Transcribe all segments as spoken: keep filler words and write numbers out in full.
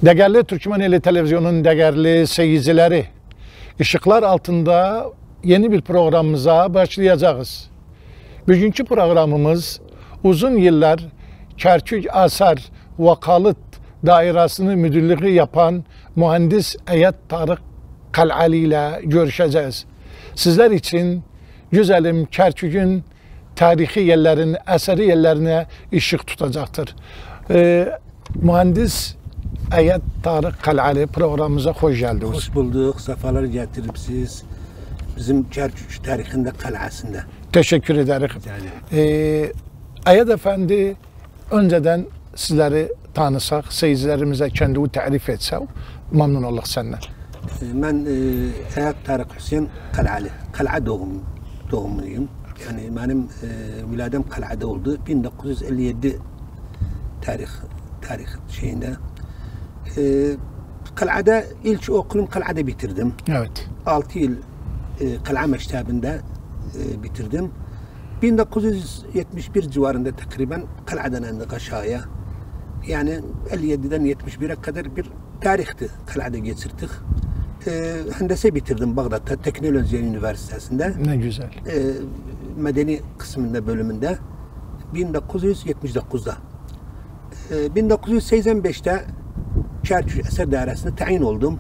Değerli Türkmeneli Televizyonu'nun değerli seyircileri, ışıklar altında yeni bir programımıza başlayacağız. Bugünkü programımız uzun yıllar Kerkük Asar Vakalıt Dairası'nı müdürlüğü yapan mühendis Eyad Tarık Kal'ali ile görüşeceğiz. Sizler için güzelim Kerkük'ün tarihi yerlerin, eseri yerlerine ışık tutacaktır. Ee, mühendis Eyad Tarık Kal'ali programımıza hoş geldiniz. Hoş bulduk. Sefalar getirip siz bizim Kerkük tarihinde kal'asında. Teşekkür ederim. Yani. Ee, Eyad Efendi, önceden sizleri tanısak, seyircilerimize kendini tarif etse, memnun olduk senden. Ben e, Eyad Tarık Hüseyin Kal'ali. Kal'a doğum, doğumluyum. Yani benim e, viladem Kal'a'da oldu. bin dokuz yüz elli yedi tarih tarih şeyinde. E, Kal'a'da ilk okulumu Kal'a'da bitirdim. Evet. altı yıl e, Kal'a Meştabı'nda e, bitirdim. bin dokuz yüz yetmiş bir civarında takriben Kal'a'dan indik aşağıya. Yani elli yediden yetmiş bire kadar bir tarihti Kal'a'da geçirdik. E, hendese bitirdim Bağdat'ta Teknoloji Üniversitesi'nde. Ne güzel. E, medeni kısmında bölümünde bin dokuz yüz yetmiş dokuzda. E, bin dokuz yüz seksen beşte Kerkük Eser Dairesi'ne tayin oldum.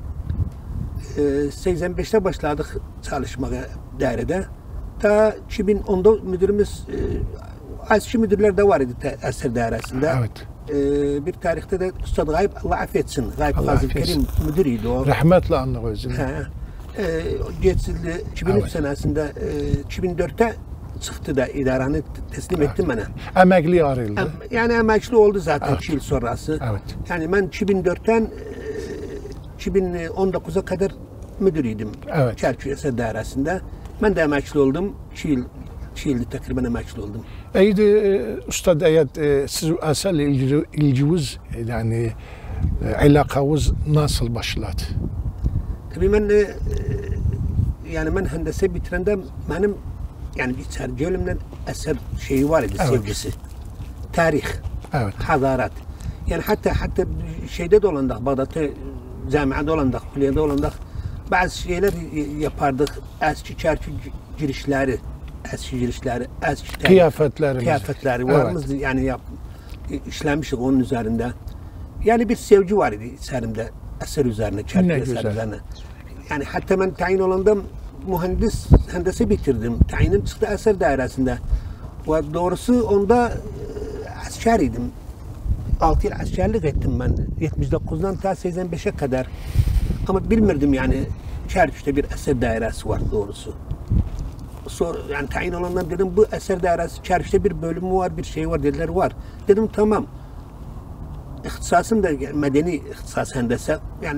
E, seksen beşte başladık çalışmaya dairede. Ta iki bin onda müdürümüz, e, aşçı müdürler de var idi Eser Dairesi'nde. Evet. E, bir tarihte de Üstad Gayb, Allah affetsin, Gayb Fazıl Kerim müdürüydü o. Rahmetli anlık özünü. E, geçildi iki bin üç evet. senesinde, e, iki bin dörtte çıktı da idaranı teslim evet. ettim bana. Emekli ayrıldı. Em, yani emekli oldu zaten evet. iki yıl sonrası. Evet. Yani ben iki bin dörtten iki bin on dokuza kadar müdürüydüm. Evet. Kerkük Eser Dairesi'nde. Ben de emekli oldum. iki yıl, iki yılda takriben emekli oldum. İyiydi Üstad Eyad, siz eserle ilgili ilginiz, yani alakanız nasıl başladı? Tabii ben e, yani ben hendese bitirende benim yani içer gönlümden eser şeyi var idi, evet. Sevgisi. Tarih, evet. Hadarat. Yani hatta hatta şeyde dolandık, Bağdat'ta camiada dolandık, kulliyede dolandık. Bazı şeyler yapardık. Eski Kerkük girişleri, eski girişleri, eski kıyafetlerimiz. Kıyafetleri varımız evet. Yani yap, işlenmiştik onun üzerinde. Yani bir sevgi var idi içerimde eser üzerine, Kerkük eser üzerine. Yani hatta ben tayin olandım, mühendis hendese bitirdim. Tayinim çıktı Eser Dairesi'nde. Ve doğrusu onda e, askeriydim. altı yıl askerlik ettim ben. yetmiş dokuzdan ta seksen beşe kadar. Ama bilmirdim yani Kerkük'te bir eser dairesi var doğrusu. Sonra yani tayin olanlar dedim bu eser dairesi Kerkük'te bir bölümü var, bir şey var dediler var. Dedim tamam. İhtisasım da medeni ihtisas hendese. Yani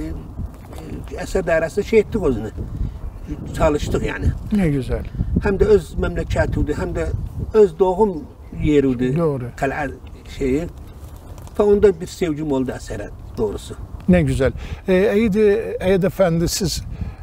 e, eser dairesinde şey ettik özünü. Çalıştık yani. Ne güzel. Hem de öz memleketiydi, hem de öz doğum yeriydi. Doğru. Kal'a şeyi. Ve onda bir sevgim oldu esere doğrusu. Ne güzel. Eyad Eyad Efendi, siz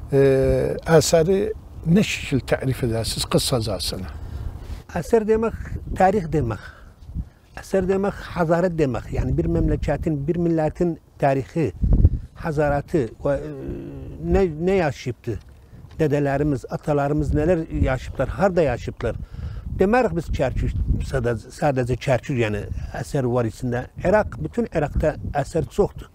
e, eseri ne şekilde tarif edersiniz kısacasına? Eser demek, tarih demek. Eser demek, hazaret demek. Yani bir memleketin, bir milletin tarihi, hazaratı ve ne, ne yaşayıptı? Dedelerimiz, atalarımız neler yaşayıplar, harda yaşayıplar. Demek biz Kerkük, sadece Kerkük yani eser var içinde. Irak, bütün Irak'ta eser çoktu.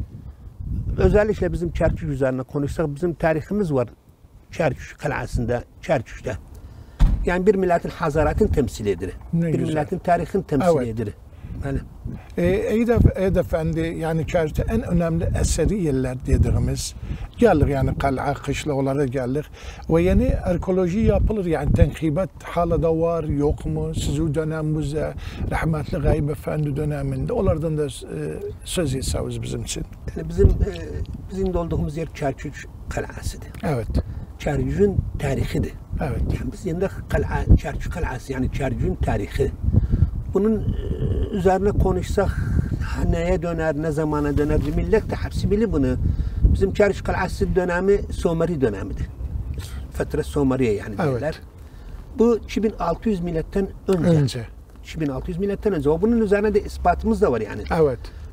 Özellikle bizim Kerkük üzerine konuşsak, bizim tarihimiz var Kerkük Kal'asında, Kerkük'te. Yani bir milletin hazaratın temsilidir. Ne bir güzel. milletin tarihin temsilidir. Evet. Yani. Eyad Efendi, yani Kerkük'te en önemli eseri yerler dediğimiz gelir, yani kal'a, kışlalara gelir ve yeni arkeoloji yapılır, yani tenkibat hala da var yok mu sizin döneminizde, rahmetli Gayb Efendi döneminde, onlardan da e, söz etseniz bizim için. Yani bizim e, bizim olduğumuz yer Kerkük Kal'asıdır. Evet. Kerkük'ün tarihidir. Evet. Yani biz yanında Kal'a, Kerkük Kal'ası yani Kerkük'ün tarihi. Bunun üzerine konuşsak neye döner, ne zamana döner, millet de hepsi bilir bunu. Bizim Kerkük Kal'ası dönemi Somari dönemidir. Fetret Somariye yani evet. derler. Bu iki bin altı yüz milattan önce. Önce. iki bin altı yüz milattan önce. Bunun üzerine de ispatımız da var yani. Evet.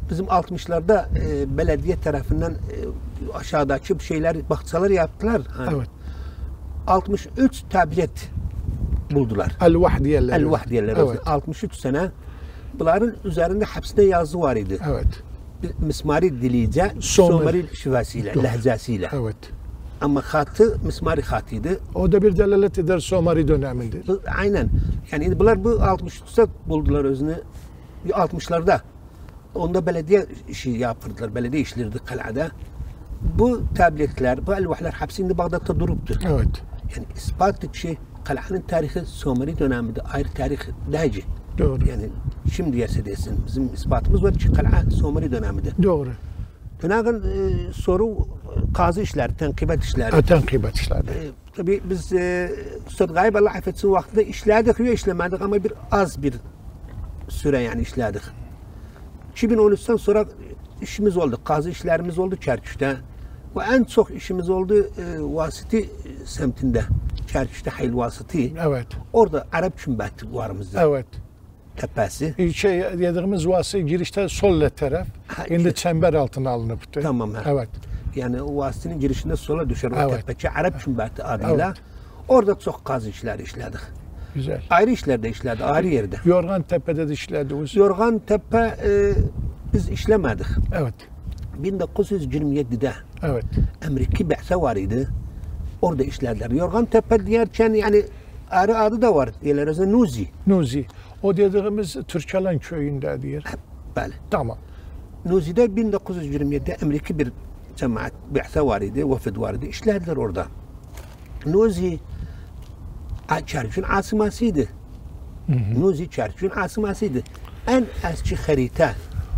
bizim altmışlarda e, belediye tarafından e, aşağıda açıp şeyler, bahçeler yaptılar. Hani. Evet. altmış üç tablet buldular. El-Vah diyorlar. El-Vah diyorlar. Evet. altmış üç sene bunların üzerinde hepsinde yazı var idi. Evet. Mismari dilice, Somali. Somali şivesiyle, Doğru. lehzesiyle. Evet. Ama hatı Mismari hatıydı. O da bir delalet eder Somali döneminde. Bu, aynen. Yani bunlar bu altmış üçte buldular özünü. altmışlarda. Onda belediye işi yapırdılar. Belediye işlerdi kalada. Bu tabletler, bu elvahlar hepsinde Bağdat'ta duruptu. Evet. Yani ispat için kalanın tarihi Somali döneminde ayrı tarih değil. Doğru. Yani şimdi yerse desin bizim ispatımız var ki kala Somali döneminde. Doğru. Dönemin e, soru kazı işleri, tenkibet işleri. Ha, tenkibet işleri. E, tabii biz e, Üstad Gayb Allah affetsin vaktinde işledik ve işlemedik ama bir az bir süre yani işledik. iki bin on üçten sonra işimiz oldu. Kazı işlerimiz oldu Çerküş'te. Ve en çok işimiz oldu e, Vasiti semtinde. Çerküş'te Hayl Vasiti. Evet. Orada Arap Kümbeti varımızda. Evet. Tepesi. Şey dediğimiz vası girişte sol taraf. Ha, Şimdi işte. çember altına alınıptı. Tamam. Ha. Evet. Yani o vasıtının girişinde sola düşer o Evet. tepeci Arap Kümbeti adıyla. Evet. Orada çok kazı işleri işledik. Güzel. Ayrı işlerde işledik, ayrı yerde. Yorgan Tepe'de de işlediniz. Yorgan Tepe e, biz işlemedik. Evet. bin dokuz yüz yirmi yedide Evet. Amerika Be'se var idi. Orada işlediler. Yorgan Tepe diyerken yani ayrı adı da var. Diyorlar o zaman Nuzi. Nuzi. O dediğimiz Türkçalan köyünde diyor. Böyle. Tamam. Nuzi'de bin dokuz yüz yirmi yedide Amerika bir cemaat Be'se var idi, vefid var idi. İşlediler orada. Nuzi Çerküş'ün asımasıydı. Hı hı. Nuzi Çerküş'ün asımasıydı. En eski harita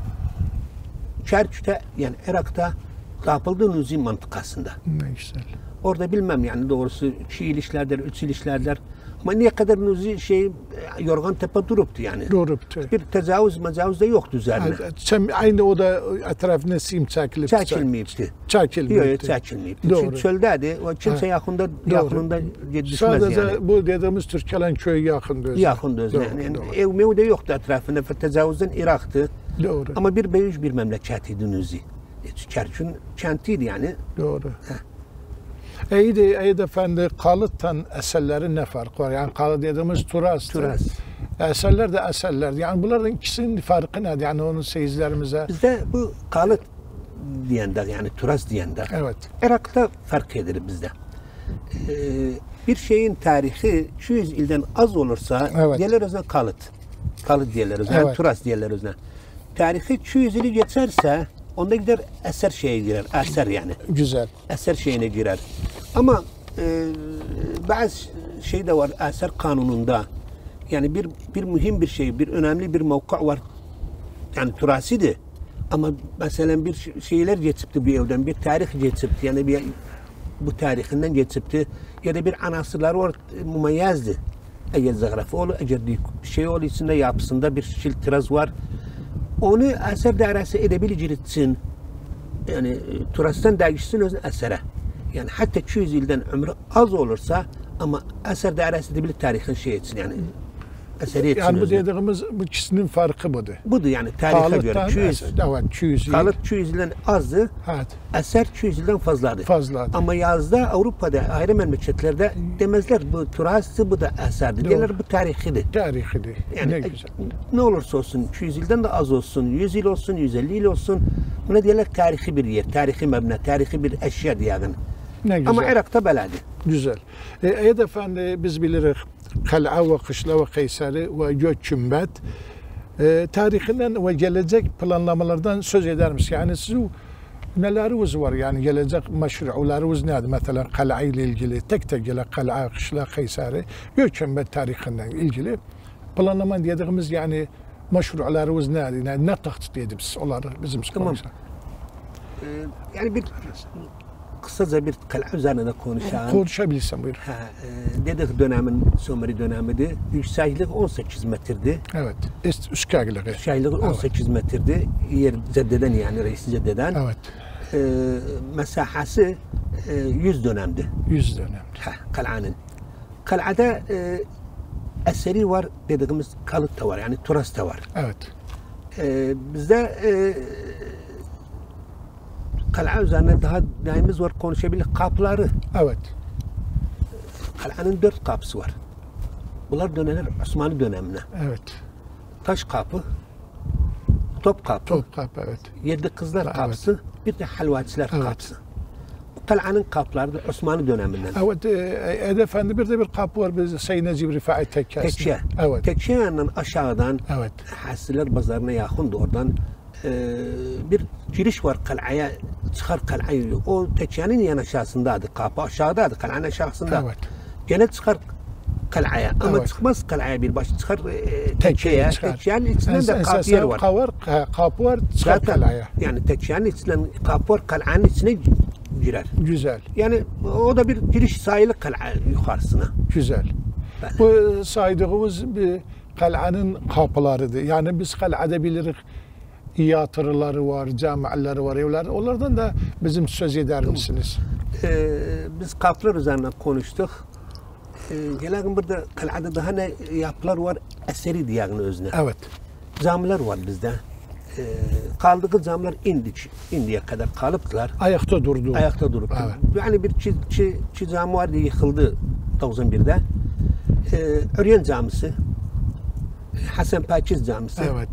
Çerküş'te yani Irak'ta yapıldı Nuzi mantıkasında. Ne güzel. Orada bilmem yani doğrusu iki il işlerler, üç il işlerler. Ama niye kadar Nuzi şey Yorgan Tepe duruptu yani. Duruptu. Bir tecavüz mecavüz de yoktu üzerine. Sen aynı o da etrafına sim çekilip Çekilmeyipti. Çekilmeyipti. Yok yok çekilmeyipti. Doğru. Çünkü çöldeydi. O kimse yakında yakınında düşmez Sadece yani. bu dediğimiz Türkçalan köyü yakındı özüne. Yakında özüne. Doğru, Yani doğru. ev mev de yoktu etrafında. Tecavüzden Irak'tı. Doğru. Ama bir büyük bir memleketiydi Nuzi. Çerküş'ün kentiydi yani. Doğru. İyi de, iyi de efendi kalıttan eserlerin ne farkı var? Yani kalıt dediğimiz turas. Turas. Eserler de eserler. Yani bunların ikisinin farkı nedir? Yani onun seyircilerimize. Bizde bu kalıt diyende yani turas diyende. Evet. Irak'ta fark eder bizde. Ee, bir şeyin tarihi iki yüz ilden az olursa Evet. diyorlar özüne kalıt. Kalıt diyorlar özüne. Evet. Yani turas diyorlar özüne. Tarihi iki yüz ili geçerse onda gider eser şeye girer. Eser yani. Güzel. Eser şeyine girer. Ama e, bazı şey de var eser kanununda. Yani bir bir mühim bir şey, bir önemli bir mevka var. Yani turasiydi. Ama mesela bir şeyler geçipti bir evden, bir tarih geçipti. Yani bir bu tarihinden geçipti. Ya da bir anasırlar var, mumeyyazdı. Eğer zagrafı olur, eğer bir şey olur içinde yapısında bir şiltiraz var. Onu eser dairesi edebileceksin. Yani turastan değişsin özün esere. Yani hatta iki yüz yıldan ömrü az olursa ama eser dairesi edebilir tarihin şey etsin yani. Eseri etsin Yani bu özüne. dediğimiz bu ikisinin farkı budur. Budur yani tarihe göre. Kalıttan iki yüz, eser. Evet, iki yüz yıl. kalıt iki yüz yıldan azdı, Evet. eser iki yüz yıldan fazladır. Fazla. Ama yazda Avrupa'da ayrı memleketlerde demezler bu turastı bu da eserdi. Doğru. Diyorlar bu tarihidir. Tarihidir. Yani Ne e, güzel. ne olursa olsun iki yüz yıldan da az olsun, yüz yıl olsun, yüz elli yıl olsun. Buna diyorlar tarihi bir yer, tarihi mebne, tarihi bir eşya diyelim. Ne güzel. Ama Irak'ta beledi. Güzel. E, Eyed Efendi biz biliriz Kal'a ve Kışla ve Kayseri ve Göçümbet e, tarihinden ve gelecek planlamalardan söz eder misin? Yani siz neleriniz var yani gelecek meşrularınız nedir? Mesela Kal'a ile ilgili tek tek gele Kal'a, Kışla, Kayseri, Göçümbet tarihinden ilgili planlama dediğimiz yani meşrularınız nedir? Yani ne tahdit ediniz onları bizim Tamam. Ee, yani bir kısaca bir kala üzerine de konuşalım. Konuşabilirsen buyur. Ha, e, dedik dönemin Somali dönemiydi. Yükseklik on sekiz metredi. Evet. Üst, üskaglığı. Yükseklik on sekiz metredi. Yer ceddeden yani reis ceddeden. Evet. E, mesahası e, yüz dönemdi. Yüz dönem. Ha, kal'anın. Kal'ada e, eseri var dediğimiz kalıt da var yani turas da var. Evet. Ee, bizde e, kal'a üzerine daha neyimiz var konuşabilir kapıları. Evet. Kal'anın dört kapısı var. Bunlar döneler Osmanlı dönemine. Evet. Taş kapı, top kapı, Top kapı evet. Yedi Kızlar Evet. kapısı, bir de Helvacılar Evet. kapısı. Bu kal'anın kapıları da Osmanlı döneminden. Evet. Ed Efendi bir de bir kapı var biz Sayın Necip Rifai Tekkesi. Tekçe. Evet. Tekçe yanından aşağıdan Evet. Hasiler Pazarı'na yakındı oradan. e, bir giriş var kal'aya, çıkar kal'ayı. O tekçenin yan aşağısındaydı. Kapı aşağıdaydı, kal'anın aşağısında. Evet. Gene çıkar kal'aya ama Evet. çıkmaz kal'aya bir baş çıkar e, Tekçeye tekçeye. çıkar. Tekçenin içinden de Ense- kapı ensesi yer var. Kapı var, kapı var çıkar Zaten kalaya. yani tekçenin içinden kapı var, kal'anın içine girer. Güzel. Yani o da bir giriş sayılı kal'a yukarısına. Güzel. Bəli. Bu saydığımız bir kal'anın kapılarıdır. Yani biz kal'ada bilirik iyatırları var, camileri var, evler. Onlardan da bizim söz eder misiniz? Ee, biz kapılar üzerine konuştuk. Ee, gelen burada kal'ada daha ne yapılar var? Eseri diyagın özüne. Evet. Camiler var bizde. Ee, kaldığı camiler indik. Indiye kadar kalıptılar. Ayakta durdu. Ayakta durup. Evet. Yani bir çi, çi, çi cami vardı yıkıldı doksan birde. Ee, Öryen Camisi, Hasan Pakiz Camisi, Evet.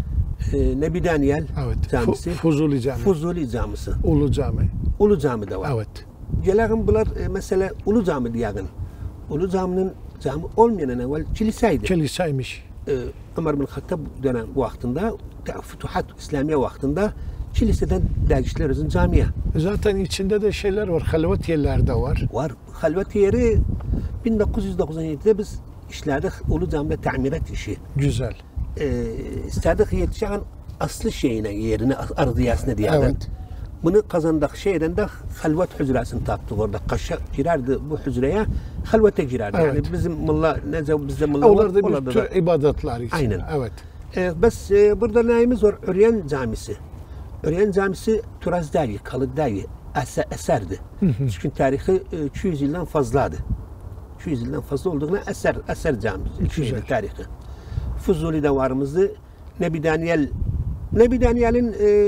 e, Nebi Daniel Evet. Camisi, Fu- Fuzuli Cami. Fuzuli Camisi, Ulu Cami. Ulu Cami de var. Evet. Gelen bunlar e, mesela Ulu Cami diyagın. Ulu Cami'nin cami olmayan evvel kiliseydi. Kiliseymiş. Ee, Ömer bin Hattab dönem vaktinde, Fütuhat İslamiye vaktinde kiliseden dergişler özün camiye. Zaten içinde de şeyler var. Halvet yerler de var. Var. Halvet yeri bin dokuz yüz doksan yedide biz işlerdik Ulu Cami'de tamirat işi. Güzel. Ee, isterdik yetişen aslı şeyine, yerine, ardiyasına diye. Evet. Bunu kazandık şeyden de halvet hücresini taptık orada. Kaşa girerdi bu hücreye, halvete girerdi. Evet. Yani bizim mulla, nece bizde mulla Onlar var, da orada bir tür ibadetler için. Aynen. Evet. Ee, bes e, burada neyimiz var? Öryen Camisi. Öryen Camisi Turaz değil, kalık değil, eser, eserdi. Çünkü tarihi e, iki yüz yıldan fazladı. iki yüz yıldan fazla olduğuna eser, eser camisi. iki yüz yıl tarihi. Fuzuli'de varımızdı. Nebi Daniel, Nebi Daniel'in e,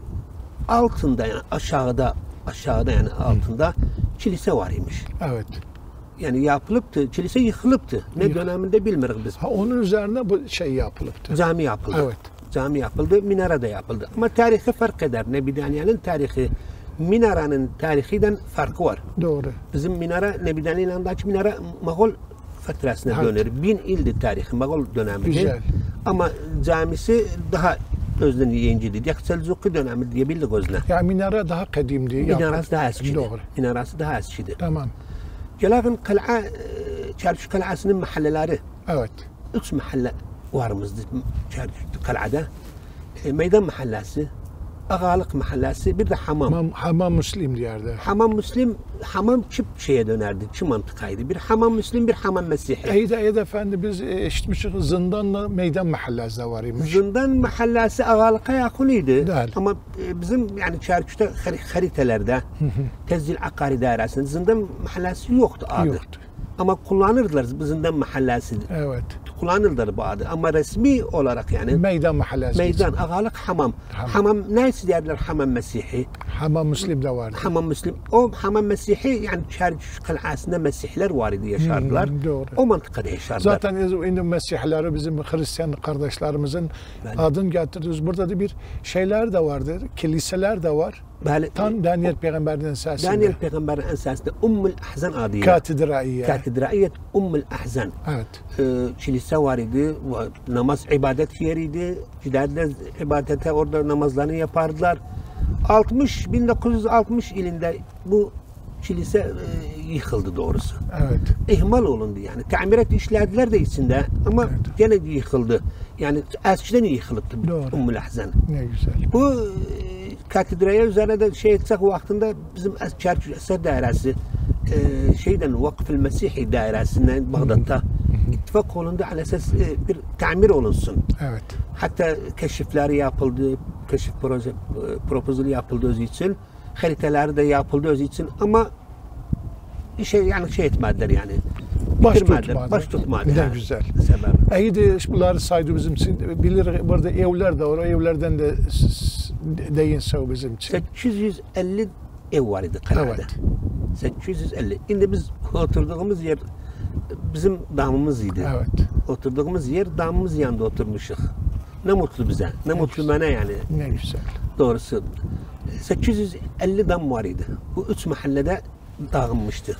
altında yani aşağıda, aşağıda yani altında kilise var imiş. Evet. Yani yapılıptı, kilise yıkılıptı. Ne Yık- döneminde bilmiyoruz biz. Ha, onun üzerine bu şey yapılıptı. Cami yapıldı. Evet. Cami yapıldı, minare de yapıldı. Ama tarihi fark eder. Nebi Daniel'in tarihi, minaranın tarihinden farkı var. Doğru. Bizim minare, Nebi Daniel'in yanındaki minare Moğol fatrasına Evet. dönür. Bin ildi tarihi, Moğol dönemiydi. Güzel. Ama camisi daha özden yenciydi. Yak Selçuklu dönemi diyebildik özne. Yani minare daha kadimdi. Minarası daha eskidir. Doğru. Minarası daha eskidir. Tamam. Gelakin kal'a, Çarşı kal'asının mahalleleri, Evet. üç mahalle varımızdı kal'ada. E, Meydan mahallesi, Ağalık mahallesi, bir de hamam. Hamam, hamam Müslim yerde. Hamam Müslim, hamam çip şeye dönerdi, çi mantıkaydı. Bir hamam Müslim, bir hamam Mesih'i. Eyde Eyde Efendi biz eşitmişiz zindanla meydan mahallesi de var imiş. Zindan mahallesi Ağalık'a yakınıydı. Değil. Ama e, bizim yani Çarşı'da har- haritalarda, Tezzil Akari Dairesi'nde zindan mahallesi yoktu adı. Yoktu. Ama kullanırdılar zindan mahallesi. Evet. Kullanırdılar bu adı. Ama resmi olarak yani Meydan mahallesi. meydan, ağalık, hamam. Hamam. Hamam, neyse derler hamam Mesih'i. Hamam Müslim de vardı. Hamam Müslim. O hamam Mesih'i yani Çarşı kal'asında Mesihler var idi yaşardılar. Hı, doğru. O mantıkada yaşardılar. Zaten indi Mesihleri bizim Hristiyan kardeşlerimizin Bəli. adını getiriyoruz. Burada da bir şeyler de vardır. Kiliseler de var. Bəli. Tam Daniel Peygamber'in esasında. Daniel Peygamber'in esasında Ummul Ahzan adıyla. Katedraiye. Katedraiyet Ummul Ahzan. Evet. Ee, kilise var idi. Namaz ibadet yeriydi. Giderler ibadete orada namazlarını yapardılar. altmış bin dokuz yüz altmış yılında bu kilise e, yıkıldı doğrusu. Evet. İhmal olundu yani. Tamirat işlediler de içinde ama Evet. gene de yıkıldı. Yani eskiden yıkılıptı Doğru. Ummul Ahzan. Ne güzel. Bu e, katedraya üzerine de şey etsek vaktinde bizim es- Çarşı Eser Dairesi e, şeyden Vakf-ı Mesih'i dairesinden Bağdat'ta ittifak olundu ala esas e, bir tamir olunsun. Evet. Hatta keşifler yapıldı, keşif proje, e, proposal yapıldı özü için, haritaları da yapıldı özü için ama şey yani şey etmediler yani. Baş bitirmediler. tutmadı. Baş tutmadı. Ne ha, güzel. Sebep. İyi de bunları saydı bizim için. Bilir burada evler de var. O evlerden de s- s- değinse bizim için. sekiz yüz elli ev var idi Kala'da. Evet. sekiz yüz elli. Şimdi biz oturduğumuz yer bizim damımız idi. Evet. Oturduğumuz yer damımız yanında oturmuşuk. Ne mutlu bize. Ne mutlu bana yani. Ne güzel. Doğrusu. sekiz yüz elli dam var idi. Bu üç mahallede dağılmıştı.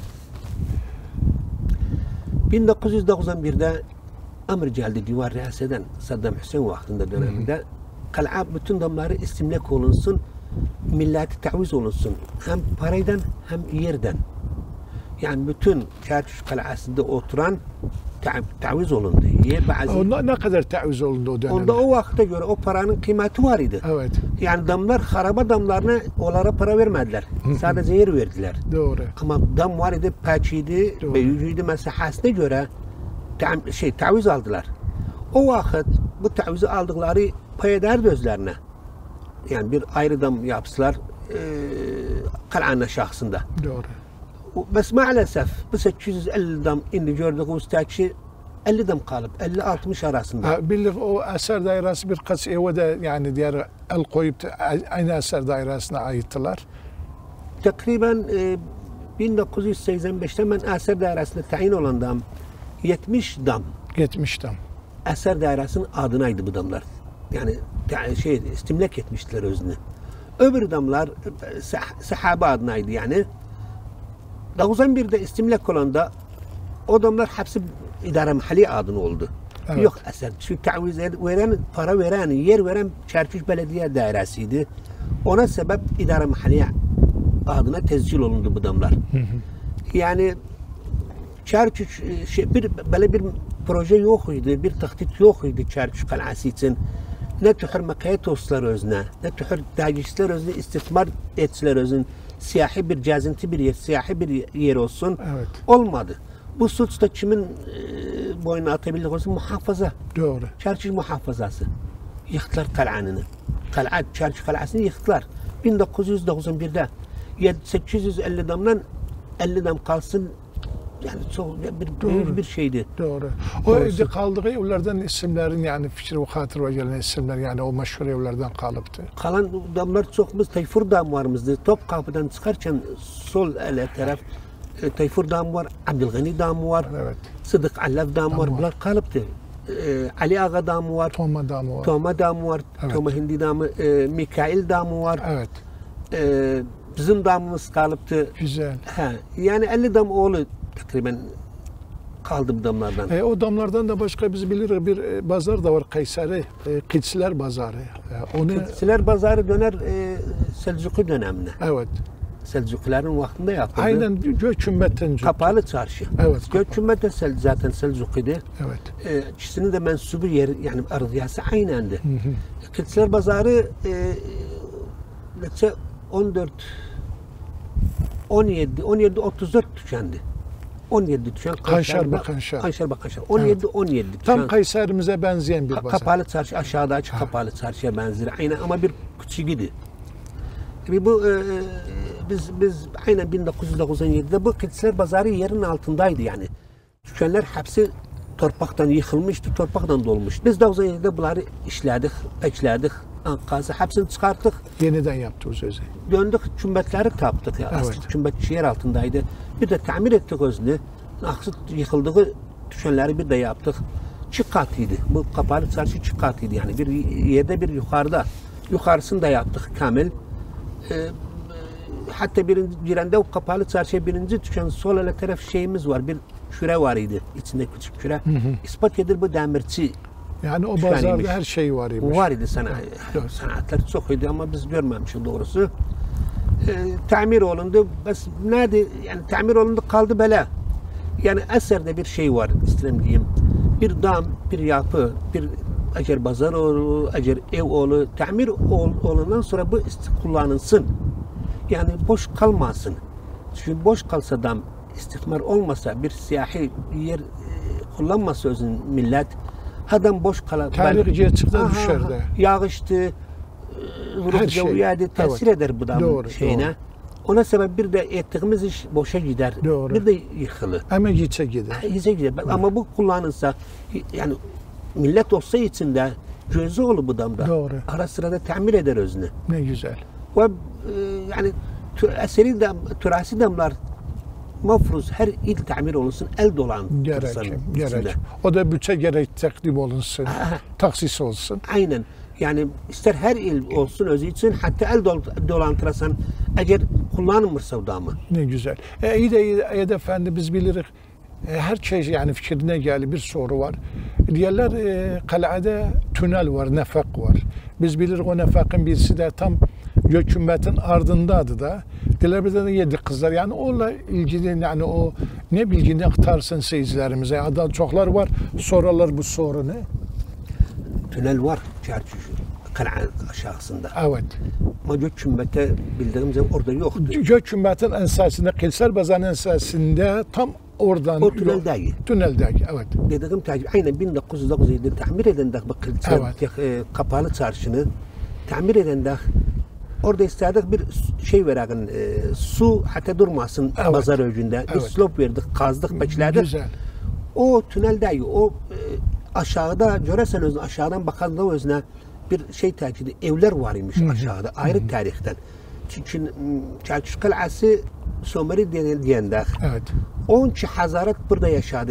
bin dokuz yüz doksan birde emir geldi divar riyaseden Saddam Hüseyin vaktinde döneminde. Kal'a bütün damları istimlak olunsun, milleti taviz olunsun. Hem paraydan hem yerden. Yani bütün Çarçış Kal'asında oturan taviz olundu. Yer bazı. O ne, ne kadar taviz olundu o dönemde? Onda o vakte göre o paranın kıymeti var idi. Evet. Yani damlar haraba damlarına onlara para vermediler. Sadece yer verdiler. Doğru. Ama dam var idi, paçiydi, Doğru. büyücüydü mesahasına göre ta- şey taviz aldılar. O vakit bu tavizi aldıkları payederdi özlerine. Yani bir ayrı dam yapsılar e, Kal'anın şahsında. Doğru. Bes maalesef bu sekiz yüz elli dam indi gördüğümüz taksi elli dam kalıp elli altmış arasında. Ha, bilir o eser dairesi birkaç eve de yani diğer el koyup da aynı eser dairesine aittiler. Takriben e, bin dokuz yüz seksen beşte ben eser dairesinde tayin olan dam yetmiş dam. Gitmiştim. Eser dairesinin adınaydı bu damlar. Yani ta- şey istimlak etmiştiler özünü. Öbür damlar e, sah- sahabe adınaydı yani. doksan birde istimlak olan da o damlar hepsi idare mahalli adını oldu. Evet. Yok eser. Çünkü taviz veren, para veren, yer veren Çarçış Belediye Dairesiydi. Ona sebep idare mahalli adına tezcil olundu bu damlar. Hı hı. Yani Çarçış şey, bir böyle bir proje yok idi, bir taktik yok idi Çarçış Kal'ası için. Ne tür makayet olsalar özüne, ne tür tacizler özüne istismar etseler özün, siyahi bir cazinti bir yer, siyahi bir yer olsun. Evet. Olmadı. Bu suçta kimin e, boynuna atabildik olsun? Muhafaza. Doğru. Çarçış muhafazası. Yıktılar Kal'anını. Kal'a, Çarçış Kal'asını yıktılar. bin dokuz yüz doksan birde sekiz yüz elli damdan elli dam kalsın. Yani çok bir, büyük bir şeydi. Doğru. O evde kaldığı evlerden isimlerin yani fikir ve hatır ve gelen isimler yani o meşhur evlerden kalıptı. Kalan damlar çok biz Tayfur Dam varımızdı. Topkapı'dan çıkarken sol ele taraf e, Tayfur Dam var, Abdülgani Dam var, Evet. Sıdık Allav Dam Dam var. var. Bunlar kalıptı. E, Ali Ağa Damı var, Toma damı var. Toma Damı var, Evet. Toma Hindi Damı, e, Mikail Damı var. Evet. E, bizim damımız kalıptı. Güzel. Ha, yani elli dam oğlu takriben kaldı bu damlardan. E, o damlardan da başka biz bilir bir e, pazar da var Kayseri. E, Kıçlar Pazarı. E, onu Siler Pazarı döner e, Selçuklu dönemine. evet. Selçukluların vaktinde yapıldı. Aynen Göçümbetten. Kapalı çarşı. Evet. Göçümbe de sel, zaten Selçuklu'ydu. Evet. E, ikisinin de mensubu yer yani ardiyası aynendi. Kıçlar Pazarı e, letse on dört on yedi on yedi otuz dört tükendi. on yedi tüken Kanşar Bakanşar. Kanşar Bakanşar. on yedi on yedi Tam Kayserimize benzeyen bir Ka- pazar. Kapalı çarşı aşağıda açık kapalı çarşıya benzer. Aynen ama bir küçüğüydü. Tabii bu e, biz biz aynen bin dokuz yüz doksan yedide bu Kıçlar Pazarı yerin altındaydı yani. Dükkanlar hepsi torpaktan yıkılmıştı, torpaktan dolmuş. Biz doksan yedide bunları işledik, ekledik, ankazı hepsini çıkarttık. Yeniden yaptı o sözü. Döndük kümbetleri taptık ya. Evet. Aslı kümbet yer altındaydı. Bir de tamir ettik özünü. Aksı yıkıldığı dükkanları bir de yaptık. Çift katıydı. Bu kapalı çarşı çift katıydı yani. Bir yerde bir yukarıda. Yukarısını da yaptık kamil. Ee, hatta birinci girende o kapalı çarşıya birinci dükkan sol ele taraf şeyimiz var. Bir küre var idi. İçinde küçük küre. Hı hı. İspat edilir bu demirci. Yani o Dükkanıymış. pazarda her şey var imiş. Var idi sana. Evet. Sanatlar çok idi ama biz görmemişiz doğrusu. Ee, tamir olundu. Bas nerede yani tamir olundu kaldı bela. Yani eserde bir şey var istedim diyeyim. Bir dam, bir yapı, bir eğer pazar olur, eğer ev olur, tamir ol, olundan sonra bu kullanılsın. Yani boş kalmasın. Çünkü boş kalsa dam, istikmar olmasa, bir siyahi yer e, kullanmasa özün millet, adam boş kalan. Tarihciye çıktı düşer de. Yağıştı, Her ruh şey. ceviyadi tesir Evet. eder bu damın Doğru, şeyine. doğru. Ona sebep bir de ettiğimiz iş boşa gider. Doğru. Bir de yıkılır. Ama gitse gider. Gitse gider. Evet. Ama bu kullanılsa yani millet olsa içinde gözü olur bu damda. Doğru. Ara sırada tamir eder özünü. Ne güzel. Ve e, yani eseri dam, türasi damlar mafruz her il tamir olunsun, el dolan. Gerek, gerek. O da bütçe gerek teklif olunsun, Aha. taksis olsun. Aynen. Yani ister her il olsun özü için, hatta el dol, dolantırasan eğer kullanılmırsa da mı? Ne güzel. E, iyi de iyi de efendi biz biliriz. E, her şey yani fikrine geldi bir soru var. Diyorlar e, kalede tünel var, nefak var. Biz biliriz o nefakın birisi de tam Gökümbetin ardındadı da. Diler bir de yedi kızlar. Yani onunla ilgili yani o ne bilgini aktarsın seyircilerimize. Adam çoklar var. Sorarlar bu sorunu. Tünel var Çerçüş Kala'nın aşağısında. Evet. Ama Gökümbet'te bildiğim zaman orada yoktu. Gökümbet'in ensasında, Kılsar Bazar'ın ensasında tam oradan. O tüneldeki. Tüneldeki, evet. Dediğim takip aynen bin dokuz yüz dokuz yılında tamir edendik bu Kılsar evet. e, kapalı çarşını tamir edendik. Orada istedik bir şey verelim, e, su hatta durmasın evet. Bazar öcünde. Evet. Bir slop verdik, kazdık, bekledik. Güzel. O tüneldeki, o e, aşağıda, göresen özüne, aşağıdan bakan özüne bir şey takidi, evler var imiş Hı-hı. aşağıda, ayrı Hı-hı. tarihten. Çünkü Çerçüş Kalası Someri diyende, evet. on iki hazaret burada yaşadı.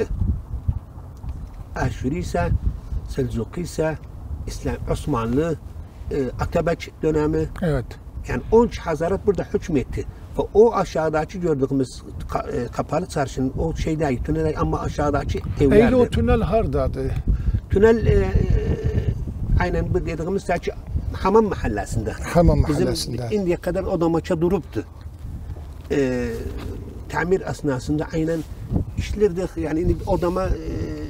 Aşuri ise, Selçuklu ise, İslam, Osmanlı, e, Atabek dönemi. Evet. Yani on iki hazaret burada hükmetti. Ve o aşağıdaki gördüğümüz e, kapalı çarşının o şeyde tünel ama aşağıdaki evlerdi. Eyle o tünel hardadı? Tünel e, aynen bu dediğimiz taki Hamam mahallesinde. Hamam mahallesinde. Bizim indiye kadar odamaça duruptu. E, tamir esnasında aynen işlerdik. Yani odama e,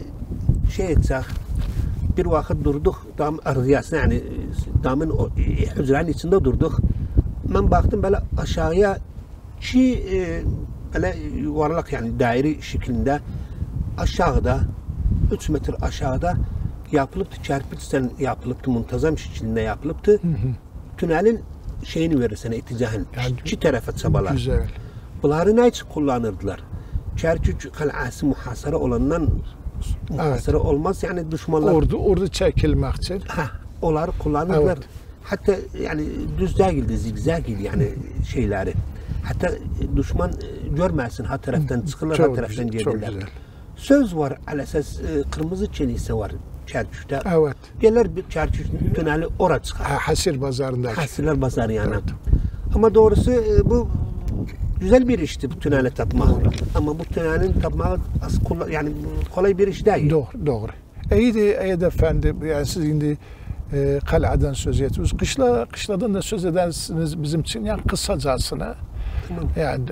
şey etsek bir vakit durduk dam arıyasına yani damın hücrenin içinde durduk. Ben baktım böyle aşağıya ki e, böyle yuvarlak yani daire şeklinde aşağıda üç metre aşağıda yapılıptı, çarpıcıdan yapılıptı, muntazam şekilde yapılıptı. Hı hı. Tünelin şeyini verirsene itizahın. Yani, iki tarafa çabalar. Güzel. Bunları ne için kullanırdılar? Çerçüç kalası muhasara olandan muhasara evet. olmaz yani düşmanlar. Ordu, ordu çekilmek için. Ha, onları kullanırlar. Evet. Hatta yani düz değildi, zigzag gibi yani şeyleri. Hatta düşman görmesin ha taraftan çıkılır, ha taraftan gelirler. Söz var alesas kırmızı çenisi var Çerçüş'te. Evet. Diyorlar bir Çerçüş tüneli oraya çıkar. Ha, Hasir Bazarı'ndaki. Hasirler Bazarı yani. Evet. Ama doğrusu bu güzel bir işti bu tüneli tapmak. Ama bu tünelin tapmak yani kolay bir iş değil. Doğru, doğru. İyi de, iyi de efendim, yani siz şimdi e, Kala'dan söz ediyoruz. Kışla, kışladan da söz edersiniz bizim için yani kısacasına. Tamam. Yani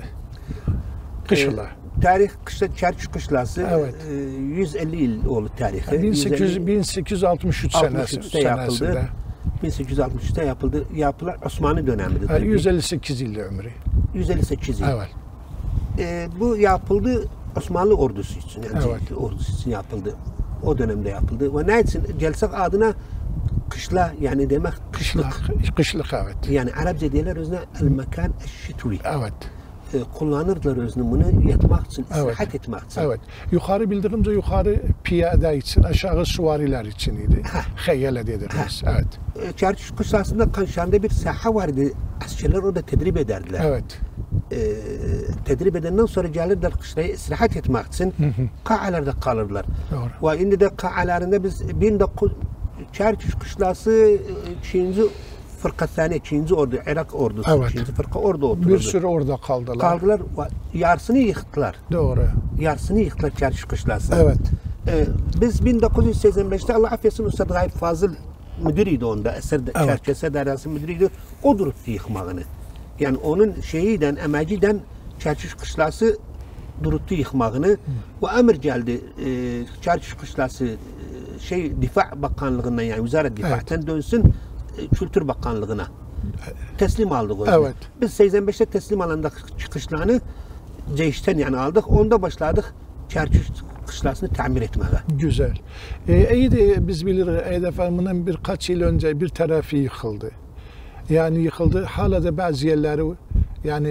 kışla. E, tarih kışla, Çerçüş kışlası evet. e, yüz elli yıl oldu tarihi. bin sekiz yüz altmış üç senesinde yapıldı. bin sekiz yüz altmış üçte yapıldı. Yapılan Osmanlı dönemidir. Yani yüz elli sekiz yıl ömrü. yüz elli sekiz yıl. Evet. E, bu yapıldı Osmanlı ordusu için. Yani evet. ordusu için yapıldı. O dönemde yapıldı. Ve ne için? Celsek adına kışla yani demek kışlık. Kışlık, kışlık evet. Yani Arapça diyorlar özüne el mekan eşşitvi. Evet. E, kullanırlar özüne bunu yatmak için, evet. istirahat etmek için. Evet. Yukarı bildiğimde yukarı piyade için, aşağı süvariler için idi. Heyyele dediğimiz. Evet. E, Çerçüş kışlasında Kanşan'da bir saha vardı. Askerler orada tedrip ederdiler. Evet. E, tedrip edenden sonra gelirler kışlaya istirahat etmek için ka'alarda kalırlar. Doğru. Ve şimdi de ka'alarında biz bin dokuz Çerçüş kışlası ikinci fırkasane, ikinci ordu, Irak ordusu, evet. ikinci fırka orada oturdu. Bir süre orada kaldılar. Kaldılar, yarısını yıktılar. Doğru. Yarısını yıktılar Çerçüş kışlası. Evet. Ee, biz bin dokuz yüz seksen beşte Allah affetsin Üstad Gayb Fazıl müdürüydü onda, Eser'de, evet. Çerçüş Eser'de müdürüydü. O duruptu yıkmağını. Yani onun şeyiden, emeciden Çerçüş kışlası duruptu yıkmağını. Hı. Ve emir geldi, e, Çerçüş kışlası şey Difa Bakanlığı'ndan yani Wizaret Difa'tan evet. dönsün Kültür Bakanlığı'na. Teslim aldık o evet. Biz seksen beşte teslim alanda çıkışlarını Ceyş'ten yani aldık. Onda başladık Çerçüş kışlasını tamir etmeye. Güzel. E, iyi de biz biliriz Eyd Efendi'nin birkaç yıl önce bir tarafı yıkıldı. Yani yıkıldı. Hala da bazı yerleri yani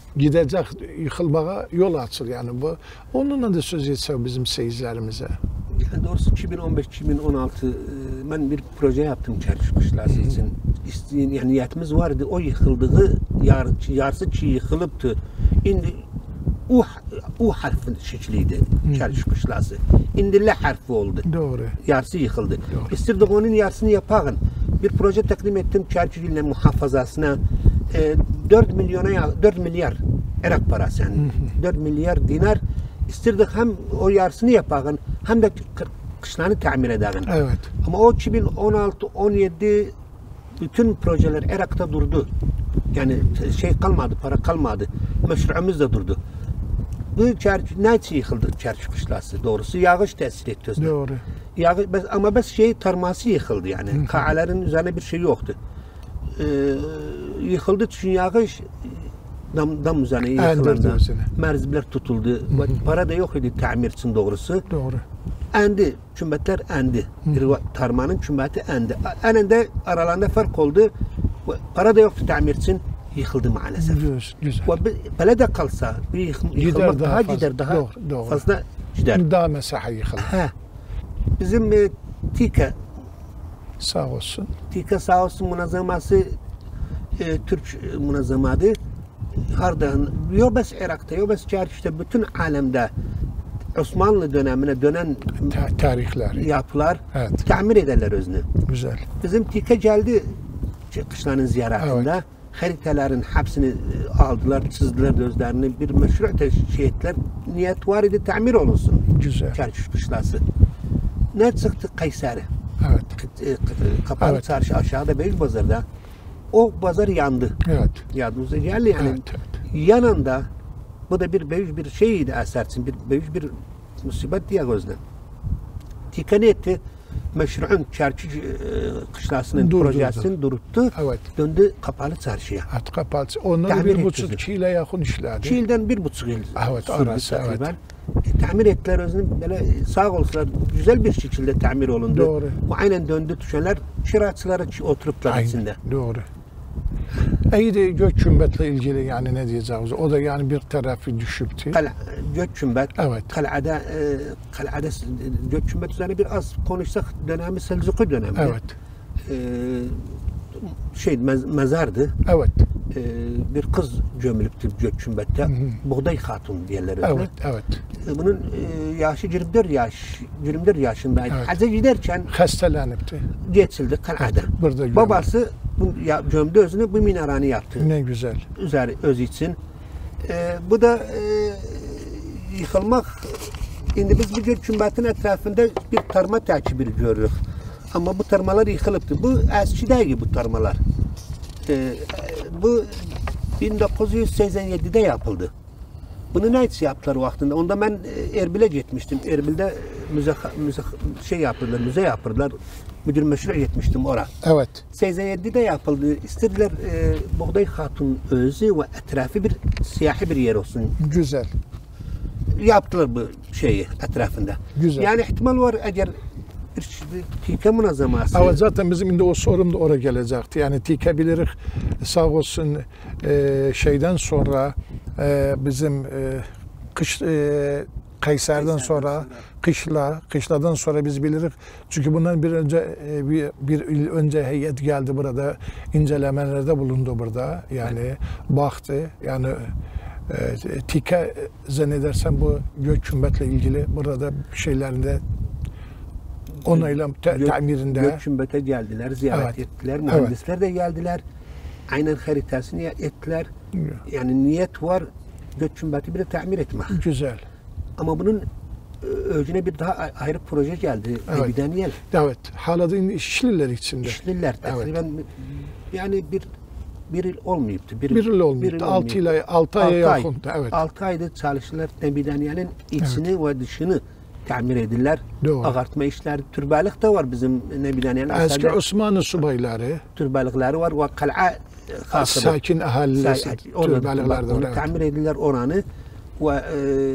gidecek, yıkılmaya yol açır yani bu. Onunla da söz etsek bizim seyircilerimize. Yani doğrusu iki bin on beş iki bin on altı ben bir proje yaptım Çerçi Kışlası için. İsteyen, yani niyetimiz vardı. O yıkıldığı yar, yarısı çiğ yıkılıptı. Şimdi U, U harfi şekliydi Çerçi Kışlası. Şimdi L harfi oldu. Doğru. Yarısı yıkıldı. Doğru. İstirdik onun yarısını yapalım. Bir proje takdim ettim Çerçi ile muhafazasına. E, dört milyona dört milyar Irak parası yani. dört milyar dinar istirdik hem o yarısını yapalım hem de kışlarını tamir edelim. Evet. Ama o iki bin on altı on yedi bütün projeler Irak'ta durdu. Yani şey kalmadı, para kalmadı. Meşruumuz da durdu. Bu çerçi, ne için yıkıldı Çerçi Kışlası? Doğrusu yağış tesir etti. Doğru. Yağış, ama bes şey tarması yıkıldı yani. Kağaların üzerine bir şey yoktu. Ee, yıkıldı çünkü yağış dam, dam üzerine yıkıldı. Merzibler tutuldu. Hı hı. Para da yok idi tamir için doğrusu. Doğru. Endi, kümbetler endi. Hı. Tarmanın kümbeti endi. Eninde aralarında fark oldu. Para da yoktu tamir için. Yıkıldı maalesef. Güzel. Güzel. Böyle de kalsa bir yıkılmak gider daha, daha gider daha doğru, doğru. fazla gider. Daha mesaha yıkılır. Ha. Bizim e, TİKA sağ olsun. TİKA sağ olsun münazzaması e, Türk münazzamatı. Hardan yok bes Irak'ta yok bes Çerçi'de bütün alemde Osmanlı dönemine dönen Ta tarihler, yapılar evet. tamir ederler özünü. Güzel. Bizim TİKA geldi kışlanın ziyaretinde. Evet. Haritaların hepsini aldılar, çizdiler gözlerini. Bir meşru teşkil ettiler. Niyet var idi tamir olunsun. Güzel. Çerçi Kışlası. Ne çıktı? Kayseri. Evet. Kapalı evet. Çarşı aşağıda Beyüz Bazar'da. O pazar yandı. Evet. Yadınıza geldi yani. Evet, evet. Yanında bu da bir Beyüz bir şeydi esersin. Bir Beyüz bir musibet diye gözle. TİKA ne etti? Meşru'un Çerçi e, Kışlası'nın projesini duruttu. Evet. Döndü Kapalı Çarşı'ya. Evet, Kapalı. Onları bir buçuk çiğle yakın işlerdi. Çiğden bir buçuk yıl. Evet, arası. Evet. E, tamir ettiler özünün böyle sağ olsalar güzel bir şekilde tamir olundu. Doğru. Bu aynen döndü düşenler çıraçlara oturuplar içinde. Doğru. İyi de gök kümbetle ilgili yani ne diyeceğiz? O da yani bir tarafı düşüptü. Kala, gök kümbet. Evet. Kalada, e, kalada gök kümbet üzerine biraz konuşsak dönemi Selçuklu dönemi. Evet. E, şey mez, mezardı. Evet. E, bir kız gömülüptü gök kümbette. Buğday Hatun diyorlar öyle. Evet, evet. E, bunun e, yaşı yirmi dört yaş, yirmi dört yaşındaydı. Evet. Hacca giderken hastalanıptı. Geçildi kalada. Evet, burada gömülü. Babası bu ya, gömdü özünü bu minaranı yaptı. Ne güzel. Üzeri öz için. Ee, bu da e, yıkılmak. Şimdi biz bir gök kümbetin etrafında bir tarma takibi görürüz. Ama bu tarmalar yıkılıptı. Bu eskideydi bu tarmalar. Ee, bu bin dokuz yüz seksen yedi'de yapıldı. Bunu ne için yaptılar vaktinde? Onda ben Erbil'e gitmiştim. Erbil'de müze, müze şey yaptılar, müze yaptılar. Müdür meşru gitmiştim oraya. Evet. seksen yedi'de yapıldı. İstediler e, Buğday Hatun özü ve etrafı bir siyahi bir yer olsun. Güzel. Yaptılar bu şeyi etrafında. Güzel. Yani ihtimal var eğer bir TİKA münazzaması. Evet, zaten bizim şimdi o sorum da oraya gelecekti. Yani TİKA bilirik sağ olsun e, şeyden sonra e, bizim e, kış e, Kayseri'den sonra, sonra Kışla, Kışla'dan sonra biz biliriz. Çünkü bundan bir önce bir, bir yıl önce heyet geldi burada, incelemelerde bulundu burada. Yani evet. Baktı. Yani e, TİKA zannedersem bu gök kümbetle ilgili burada şeylerinde onaylam te, tamirinde. Gök kümbete geldiler, ziyaret evet. ettiler. Mühendisler evet. de geldiler. Aynen haritasını ettiler. Evet. Yani niyet var gök kümbeti bir de tamir etmek. Güzel. Ama bunun öcüne bir daha ayrı proje geldi. Evet. Ebidaniyel. Evet. Hala da İşliler içinde. İşliler. Takriben evet. Yani bir bir yıl olmayıptı. Bir, bir yıl olmayıptı. Altı ile altı aya yakın. Evet. Altı ayda çalıştılar. Ebidaniyel'in içini evet. ve dışını tamir edildiler. Doğru. Ağartma işleri. Türbelik de var bizim Ebidaniyel'in. Eski Osmanlı subayları. Türbelikleri var ve kal'a sakin ahaliler türbelikler de var. Evet. Tamir edildiler oranı ve e,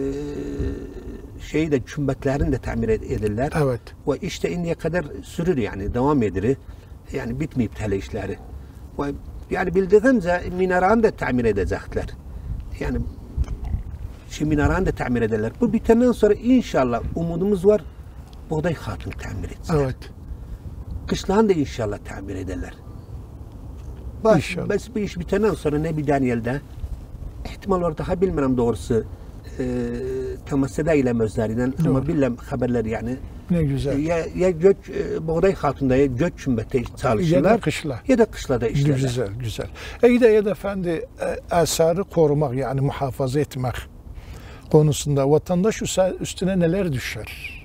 şeyi de kümbetlerini de tamir edildiler. Evet. Ve işte indiye kadar sürür yani devam edir. Yani bitmeyip tele işleri. Ve yani bildiğimce minaranı da tamir edecekler. yani şu minaran da tamir ederler. Bu bitenden sonra inşallah umudumuz var Buğday Hatun tamir etsinler. Evet. Kışlağın da inşallah tamir ederler. Bak, İnşallah. Bes bu iş bitenden sonra ne bir Daniel'de ihtimal orada ha bilmiyorum doğrusu e, temasda ile özlerinden ama bilmem haberler yani. Ne güzel. Ya, ya göç, e, Buğday Hatun'da ya göç çümbette çalışırlar. Ya da kışla. Ya da kışlada işlerler. Güzel, güzel. Eğer efendi eser'i korumak yani muhafaza etmek konusunda vatandaş üstüne neler düşer?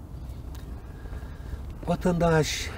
Vatandaş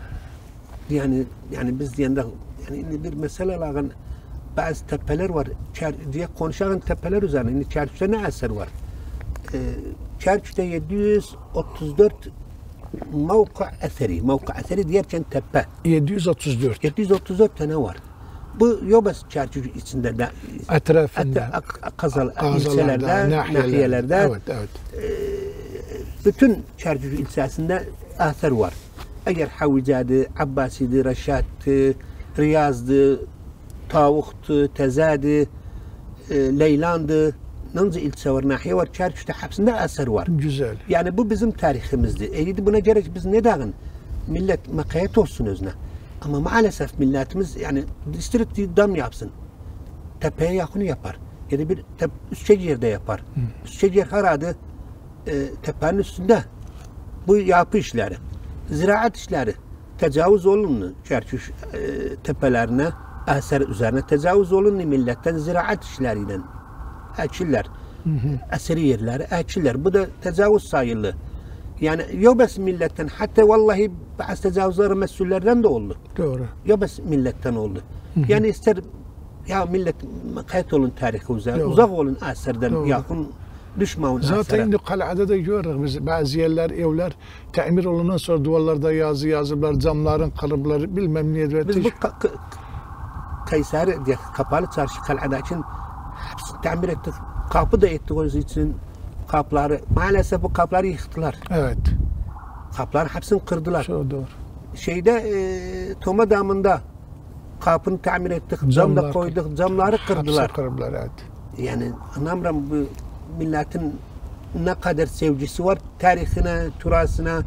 yani yani biz diyende yani bir mesele lağın bazı tepeler var. Çer, diye konuşan tepeler üzerine yani Çerçü'de ne eser var? Ee, Çerçü'de yedi yüz otuz dört mevka eseri. Mevka eseri diyerken tepe. yedi yüz otuz dört. yedi yüz otuz dört tane var. Bu Yobas Çerçü içinde de etrafında et, kazal, ilçelerde, nahiyelerde evet, evet. E, bütün Çerçü ilçesinde eser var. Eğer Havicadı, Abbasi'di, Reşat'tı, Riyaz'dı, Tavuk'tu, Tezadı, e, Leylan'dı, Nanzı ilçe var, nahiye var, Çerçü'de hepsinde eser var. Güzel. Yani bu bizim tarihimizdi. Eğer buna gerek biz ne dağın? Millet makayet olsun özüne. Ama maalesef milletimiz yani distrikti dam yapsın. Tepeye yakını yapar. Ya da bir tep, üstçe yerde yapar. Hı. Üstçe yer herhalde e, tepenin üstünde. Bu yapı işleri, ziraat işleri tecavüz olunlu Çerçü e, tepelerine, eser üzerine tecavüz olunlu milletten ziraat işleriyle ekiller. Eseri yerleri ekiller. Bu da tecavüz sayılı. Yani Yobas milletten hatta vallahi bazı tecavüzleri mesullerden de oldu. Doğru. Yobas milletten oldu. Hı hı. Yani ister ya millet kayıt olun tarihi uzak, Doğru. uzak olun eserden yakın düşmanın esere. Zaten indi kalada da görürüz biz bazı yerler evler tamir olunan sonra duvarlarda yazı yazılar, camların kalıpları bilmem ne diye. Biz bu Kayseri diye kapalı çarşı kalada için hepsini tamir ettik. Kapı da ettik o için. Kapları, maalesef bu kapları yıktılar. Evet. Kapları hepsini kırdılar. Çok doğru. Şeyde, e, Toma Damı'nda kapını tamir ettik, cam da koyduk, camları kırdılar. Hepsi kırdılar, evet. Yani anlamram bu milletin ne kadar sevgisi var tarihine, turasına.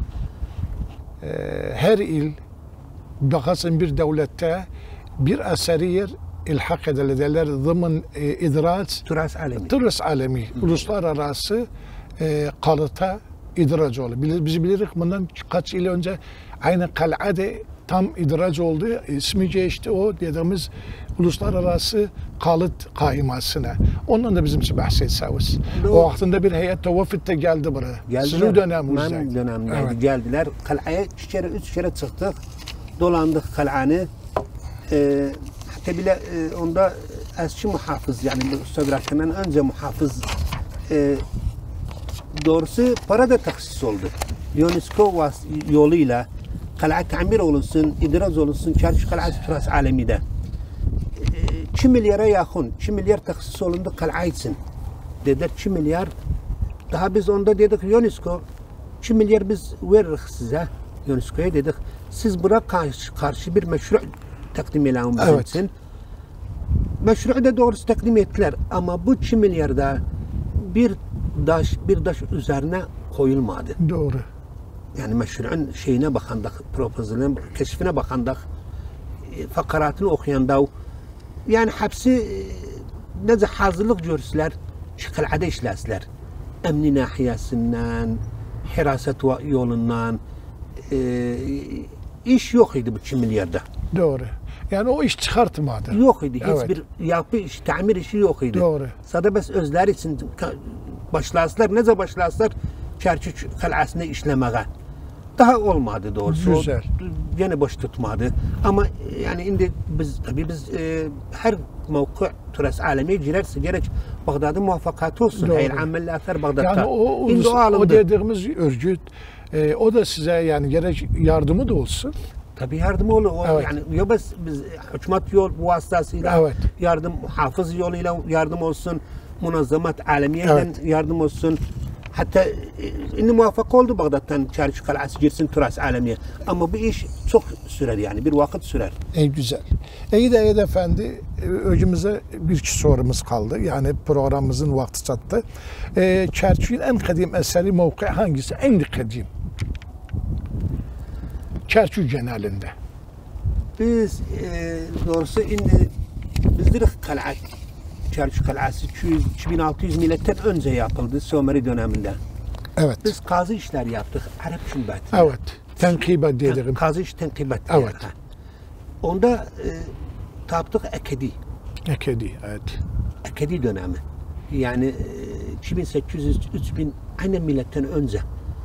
Ee, her il, bakasın bir devlette bir eseri yer ilhak edilir zımın e, idraç Turas alemi. Turas alemi. Hı. Uluslararası e, kalıta idraç oldu. Biz, biz biliriz bundan kaç yıl önce aynı kalada tam idraç oldu. İsmi geçti o dediğimiz uluslararası kalıt kaimasına. Ondan da bizim için bahsetseniz. O vaktinde bir heyet tevafit de geldi buraya. Geldiler. Sizin döneminizde. Benim dönemimde evet. Geldiler. Kalaya iki kere, üç kere çıktık. Dolandık kalanı. Ee, hatta bile e, onda eski muhafız yani bu Ustadrak'tan önce muhafız e, doğrusu para da taksis oldu. UNESCO yoluyla kala tamir olunsun, idraz olunsun, Çerçü Kalası Turas Alemi'de. iki milyara yakın, iki milyar taksis olundu kala için. Dediler iki milyar. Daha biz onda dedik UNESCO, iki milyar biz veririz size. UNESCO'ya dedik. Siz buna karşı, karşı bir meşru takdim eylem bizim evet. için. Meşru da doğrusu takdim ettiler. Ama bu iki milyarda bir daş, bir daş üzerine koyulmadı. Doğru. Yani meşru'un şeyine bakandak, proposalına, keşfine bakandak, fakaratını okuyandak, yani hepsi nece hazırlık görsüler, şıkılada işlesler. Emni nahiyesinden, hiraset yolundan, e, iş yok idi bu iki milyarda. Doğru. Yani o iş çıkartmadı. Yok idi. Evet. Hiçbir yapı iş, tamir işi yok idi. Doğru. Sadece bes özler için başlasılar, nece başlasılar Çerçü Kalası'nı işlemeye. Daha olmadı doğrusu. Güzel. O yine boş tutmadı. Ama yani şimdi biz tabii biz e, her mevki Turas alemiye girerse gerek Bağdat'ın muvaffakatı olsun. Hayır ameller atar Bağdat'ta. Yani o, o, o, o dediğimiz örgüt e, o da size yani gerek yardımı da olsun. Tabii yardım olur. O evet. Yani ya biz, biz hükümet yol vasıtasıyla evet. yardım, hafız yoluyla yardım olsun, münazzamat alemiyeden evet. yardım olsun. Hatta şimdi muvaffak oldu Bağdat'tan Çarşı Kalası girsin Turas alemiye. Ama bu iş çok sürer yani bir vakit sürer. E güzel. İyi de Eyüp Efendi önümüze bir iki sorumuz kaldı. Yani programımızın vakti çattı. E, Çarşı'nın en kadim eseri mevki hangisi? En kadim. Çarşı genelinde. Biz e, doğrusu şimdi bizdir kal'a Çarşı Kalası iki bin altı yüz milattan önce yapıldı Sömeri döneminde. Evet. Biz kazı işler yaptık Arap Cumhuriyeti. Evet. Tenkibat diyelim. Kazı iş tenkibat. Evet. Yani. Onda e, taptık Ekedi. Ekedi, evet. Ekedi dönemi. Yani e, iki bin sekiz yüz üç bin aynen milattan önce.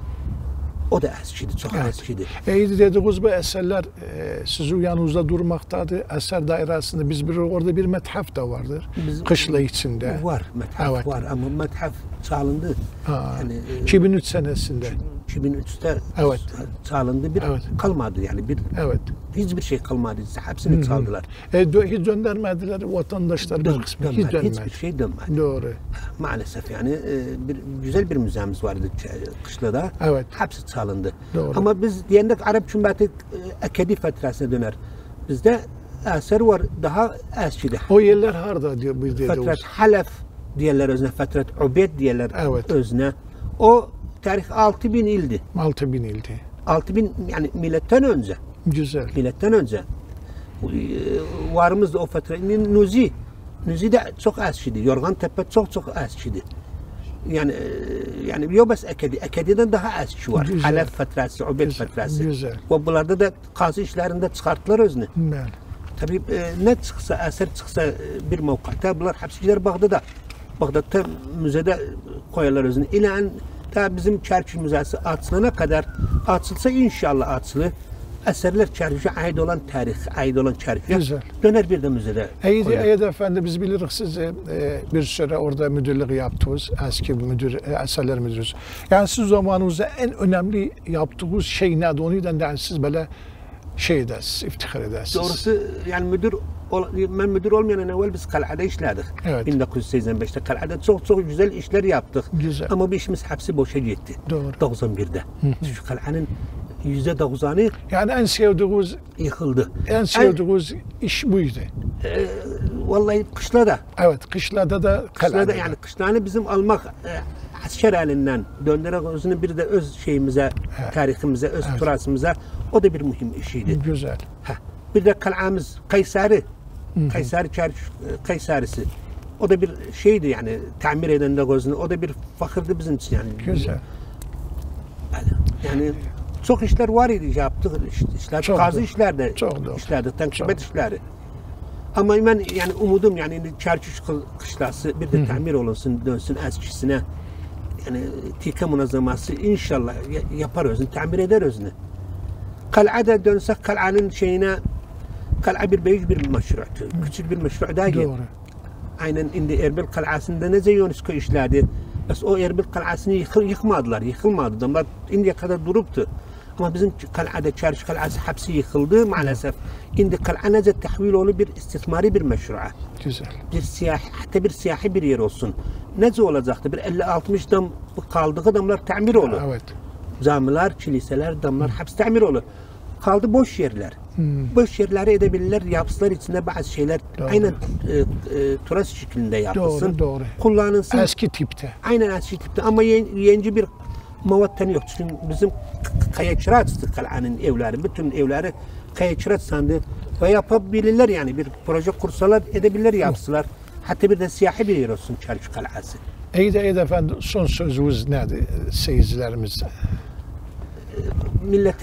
O da eskiydi, çok Evet. eskiydi. Eydi dediğiniz bu eserler e, sizin yanınızda durmaktadır. Eser dairesinde biz bir orada bir methaf da vardır. Bizim- Kışla içinde. Var, methaf Evet. var ama methaf çalındı. Ha, Yani, e, iki bin üç senesinde. iki bin üçte Evet. çalındı. Bir Evet. kalmadı yani. Bir Evet. hiçbir şey kalmadı. Hepsini çaldılar. E, dö- hiç döndürmediler vatandaşlar bir Dön- kısmı. Hiç dönmedi. dönmedi. Hiçbir şey dönmedi. Doğru. Maalesef yani e, bir güzel bir müzemiz vardı Ç- Kışla'da. Evet. Hepsi çalındı. Doğru. Ama biz diyendik Arap Cumhuriyeti e, Ekedi fetrasına döner. Bizde eser var daha eskidi. O yerler harda diyor biz Fetret dediğimiz. Halef diyorlar özne, Fetret Ubed diyorlar Evet. özne. O tarih altı bin ildi. Altı bin ildi. altı bin yani milattan önce. Güzel. Milattan önce. E, Varımız da o fetrenin Nuzi. Nuzi de çok eskidi. Yorgan Tepe çok çok eskidi. Yani e, yani yok bas Ekedi. Ekedi'den daha eski var. Güzel. Halef fetrası, Ubed Güzel, fetrası. güzel. Ve bunlarda da kazı işlerinde çıkarttılar özünü. Ben. Tabii e, ne çıksa, eser çıksa e, bir mevkata bunlar hepsi gider Bağdat'a. Bağdat'ta müzede koyarlar özünü. İlan ta bizim Çarşı Müzesi açılana kadar açılsa inşallah açılır. Eserler çarşıya ait olan tarih, ait olan çarşıya Güzel. döner bir de müzede. Eydi koyar. Eyüp Efendi biz biliriz siz e, bir süre orada müdürlük yaptınız. Eski müdür, e, eserler müdürüsü. Yani siz zamanınızda en önemli yaptığınız şey neydi? Onu yüzden de siz böyle şey edersiniz, iftihar edersiniz. Doğrusu yani müdür, ol- ben müdür olmayan evvel biz kalada işledik. Evet. bin dokuz yüz seksen beşte kalada çok çok güzel işler yaptık. Güzel. Ama bu işimiz hepsi boşa gitti. Doğru. doksan birde. Şu kalanın yüzde doksanı Yani en sevdiğiniz, yıkıldı. en sevdiğiniz iş buydu. E, vallahi kışlada. Evet, kışlada da Kışlada kalada. yani kışlanı bizim almak e, asker elinden döndürerek özünü bir de öz şeyimize, tarihimize, öz Evet. turasımıza o da bir mühim işiydi. Güzel. Ha. Bir de kalağımız Kayseri. Kayseri Çarşı Kaysarisi. O da bir şeydi yani tamir eden de gözünü. O da bir fakirdi bizim için yani. Güzel. Yani çok işler var idi yaptık işler. Çok Kazı doğru. işler de Çok doğru. işlerdi. Tenkibet Çok. işleri. Ama ben yani umudum yani Çarşı kışlası bir de tamir olunsun dönsün eskisine. Yani Tika münazzaması inşallah ya- yapar özünü, tamir eder özünü. Kal'ada dönsek kal'anın şeyine kal'a bir büyük bir meşru'tu. Küçük bir meşru' değil. Doğru. Aynen indi Erbil kal'asında ne zaman UNESCO işlerdi. Bas o Erbil kal'asını yıkı, yıkmadılar, yıkılmadı. Adamlar indiye kadar duruptu. Ama bizim kal'ada Çarşı kal'ası hepsi yıkıldı maalesef. Indi kal'a nece tahvil olup bir istismari bir meşru'a. Güzel. Bir siyahi, hatta bir siyahi bir yer olsun. Nece olacaktı? Bir elli altmış dam kaldığı damlar tamir olur. Evet. Camiler, kiliseler, damlar hepsi tamir olur. Kaldı boş yerler. Boş yerleri edebilirler, yapsılar içinde bazı şeyler Doğru. aynen e, e, turas şeklinde yapılsın. Doğru, doğru. Kullanılsın. Eski tipte. Aynen eski tipte ama yeni, yenici bir mavattan yok. Çünkü bizim kayaçırat kal'anın evleri, bütün evleri kayaçırat sandı. Ve yapabilirler yani bir proje kursalar edebilirler yapsılar. Hatta bir de siyahi bir yer olsun Çarşı kal'ası. Eyüp Eyüp Efendi son sözünüz nedir seyircilerimize? Millete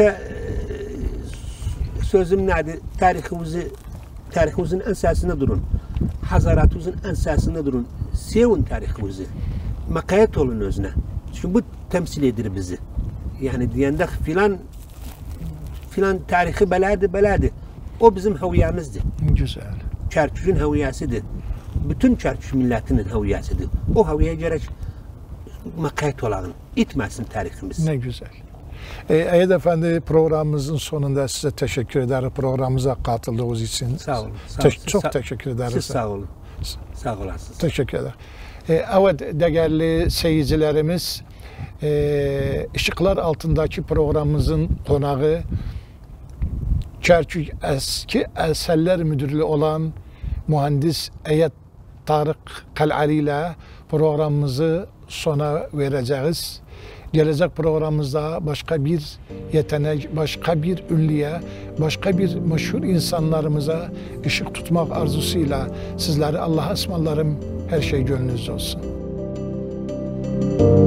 e, sözüm nedir? Tarihimizi, tarihimizin ensasında durun. Hazaratımızın ensasında durun. Sevin tarihimizi. Makayet olun özüne. Çünkü bu temsil edir bizi. Yani diyende filan filan tarihi beladı beladı. O bizim heviyamızdı. Güzel. Çarşının heviyasıdır. Bütün Çarşı milletinin heviyasıdır. O heviye gerek makayet olalım. İtmesin tarihimiz. Ne güzel. Ee, Eyüp Efendi programımızın sonunda size teşekkür ederim. Programımıza katıldığınız için. Sağ olun. Sağ Te- olun. çok Sağ- teşekkür ederiz. Siz sağ olun. Sağ olasınız. Teşekkür ederim. Evet değerli seyircilerimiz, Işıklar Altındaki programımızın konağı Kerkük Eski Eserler Müdürlüğü olan mühendis Eyet Tarık Kal'ali ile programımızı sona vereceğiz. Gelecek programımızda başka bir yetenek, başka bir ünlüye, başka bir meşhur insanlarımıza ışık tutmak arzusuyla sizleri Allah'a ısmarlarım. Her şey gönlünüzde olsun.